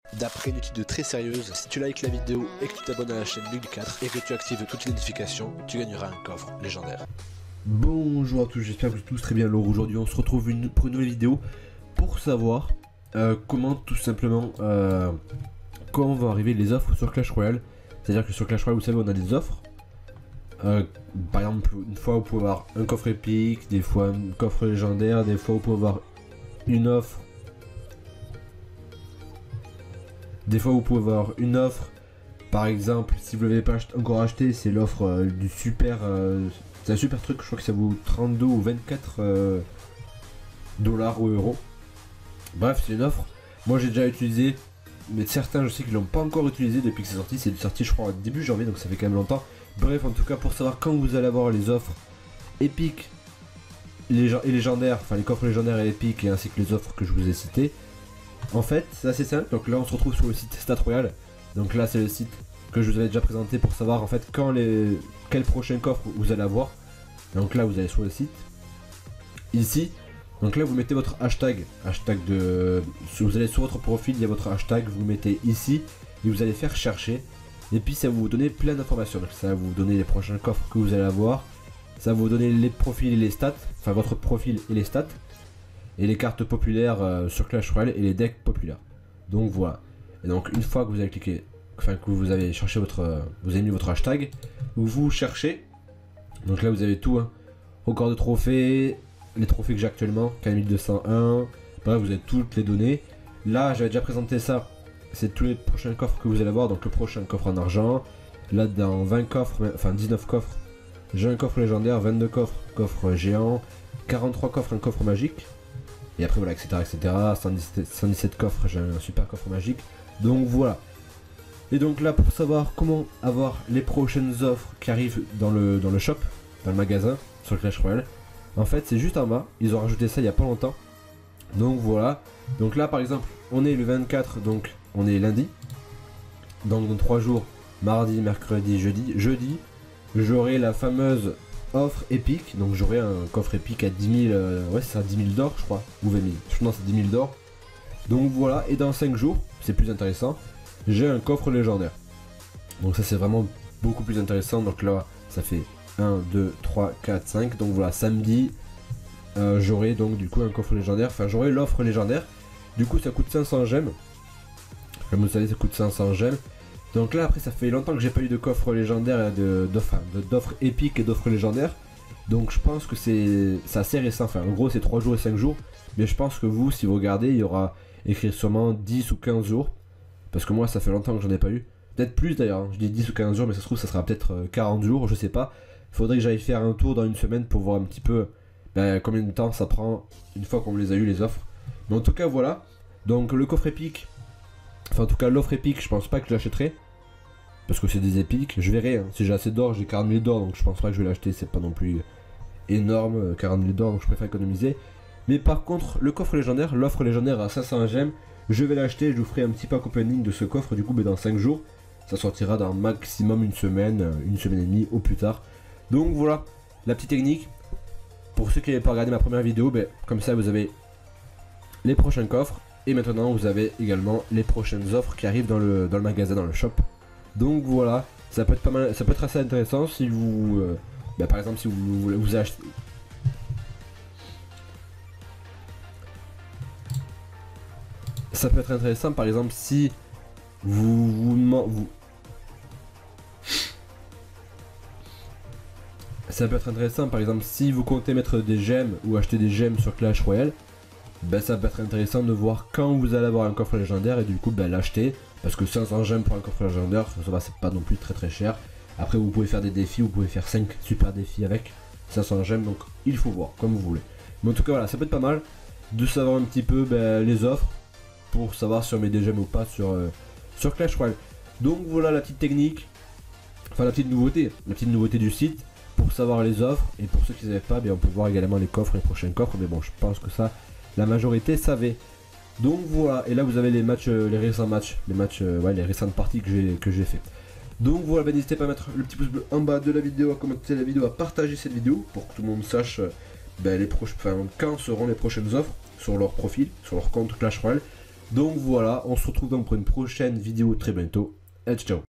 D'après une étude très sérieuse, si tu likes la vidéo et que tu t'abonnes à la chaîne Mug4 et que tu actives toutes les notifications, tu gagneras un coffre légendaire. Bonjour à tous, j'espère que vous êtes tous très bien. Alors aujourd'hui on se retrouve pour une nouvelle vidéo pour savoir comment tout simplement quand vont arriver les offres sur Clash Royale. C'est-à-dire que sur Clash Royale, vous savez, on a des offres. Par exemple, une fois vous pouvez avoir un coffre épique, des fois un coffre légendaire, des fois vous pouvez avoir une offre. Des fois vous pouvez avoir une offre. Par exemple, si vous ne l'avez pas encore acheté, c'est l'offre du super... c'est un super truc, je crois que ça vaut 32 ou 24 dollars ou euros. Bref, c'est une offre. Moi j'ai déjà utilisé, mais certains je sais qu'ils l'ont pas encore utilisé depuis que c'est sorti. C'est sorti je crois début janvier, donc ça fait quand même longtemps. Bref, en tout cas pour savoir quand vous allez avoir les offres épiques et légendaires, enfin les coffres légendaires et épiques, et ainsi que les offres que je vous ai citées. En fait, c'est assez simple. Donc là on se retrouve sur le site Stat Royal. Donc là c'est le site que je vous avais déjà présenté pour savoir en fait quel prochain coffre vous allez avoir. Donc là vous allez sur le site. Ici, donc là vous mettez votre hashtag de... Vous allez sur votre profil, il y a votre hashtag, vous mettez ici et vous allez faire chercher. Et puis ça va vous donner plein d'informations. Ça va vous donner les prochains coffres que vous allez avoir. Ça va vous donner les profils et les stats. Enfin votre profil et les stats. Et les cartes populaires sur Clash Royale et les decks populaires. Donc voilà. Et donc une fois que vous avez cliqué, enfin que vous avez cherché vous avez mis votre hashtag, vous cherchez. Donc là vous avez tout, hein. Record de trophées, les trophées que j'ai actuellement, 4201. Bref, vous avez toutes les données. Là j'avais déjà présenté ça. C'est tous les prochains coffres que vous allez avoir. Donc le prochain coffre en argent. Là dans 20 coffres, enfin 19 coffres, j'ai un coffre légendaire, 22 coffres, coffre géant, 43 coffres, un coffre magique. Et après voilà, etc. 117 coffres, j'ai un super coffre magique. Donc voilà. Et donc là, pour savoir comment avoir les prochaines offres qui arrivent dans le shop, dans le magasin, sur le Clash Royale, en fait c'est juste en bas. Ils ont rajouté ça il n'y a pas longtemps. Donc voilà. Donc là par exemple, on est le 24, donc on est lundi. Donc dans 3 jours, mardi, mercredi, jeudi, j'aurai la fameuse offre épique. Donc j'aurai un coffre épique à 10 000, ouais c'est ça, 10 000 d'or je crois, ou 20 000, non c'est 10 000 d'or. Donc voilà, et dans 5 jours, c'est plus intéressant, j'ai un coffre légendaire. Donc ça c'est vraiment beaucoup plus intéressant. Donc là ça fait 1, 2, 3, 4, 5. Donc voilà, samedi j'aurai donc du coup un coffre légendaire, enfin j'aurai l'offre légendaire. Du coup ça coûte 500 gemmes. Comme vous savez ça coûte 500 gemmes. Donc là après ça fait longtemps que j'ai pas eu de coffre légendaire, d'offres épiques et d'offres légendaires. Donc je pense que c'est assez récent, enfin en gros c'est 3 jours et 5 jours. Mais je pense que vous, si vous regardez, il y aura écrit sûrement 10 ou 15 jours. Parce que moi ça fait longtemps que j'en ai pas eu. Peut-être plus d'ailleurs, je dis 10 ou 15 jours, mais ça se trouve ça sera peut-être 40 jours, je sais pas. Faudrait que j'aille faire un tour dans une semaine pour voir un petit peu combien de temps ça prend une fois qu'on les a eu les offres. Mais en tout cas voilà. Donc le coffre épique, enfin en tout cas l'offre épique, je pense pas que je l'achèterai. Parce que c'est des épiques, je verrai, hein. Si j'ai assez d'or, j'ai 40 000 d'or, donc je pense pas que je vais l'acheter, c'est pas non plus énorme, 40 000 d'or, donc je préfère économiser. Mais par contre, le coffre légendaire, l'offre légendaire à 500 gemmes, je vais l'acheter, je vous ferai un petit pack opening de ce coffre, du coup dans 5 jours. Ça sortira dans maximum une semaine et demie au plus tard. Donc voilà, la petite technique. Pour ceux qui n'avaient pas regardé ma première vidéo, comme ça vous avez les prochains coffres. Et maintenant vous avez également les prochaines offres qui arrivent dans le magasin, dans le shop. Donc voilà, ça peut être pas mal, ça peut être assez intéressant si vous, par exemple si vous achetez. Ça peut être intéressant par exemple si ça peut être intéressant par exemple si vous comptez mettre des gemmes ou acheter des gemmes sur Clash Royale. Ça peut être intéressant de voir quand vous allez avoir un coffre légendaire et du coup l'acheter. Parce que 500 gemmes pour un coffre légendaire, ça va, c'est pas non plus très cher. Après vous pouvez faire des défis, vous pouvez faire 5 super défis avec 500 gemmes, donc il faut voir comme vous voulez. Mais en tout cas voilà, ça peut être pas mal de savoir un petit peu les offres pour savoir si on met des gemmes ou pas sur Clash Royale. Donc voilà la petite technique, enfin la petite nouveauté du site pour savoir les offres. Et pour ceux qui ne savaient pas, on peut voir également les coffres, les prochains coffres. Mais bon, je pense que ça, la majorité savait. Donc voilà, et là vous avez les matchs, les récents matchs, les récentes parties que j'ai fait. Donc voilà, n'hésitez pas à mettre le petit pouce bleu en bas de la vidéo, à commenter la vidéo, à partager cette vidéo pour que tout le monde sache quand seront les prochaines offres sur leur profil, sur leur compte Clash Royale. Donc voilà, on se retrouve donc pour une prochaine vidéo très bientôt. Et ciao.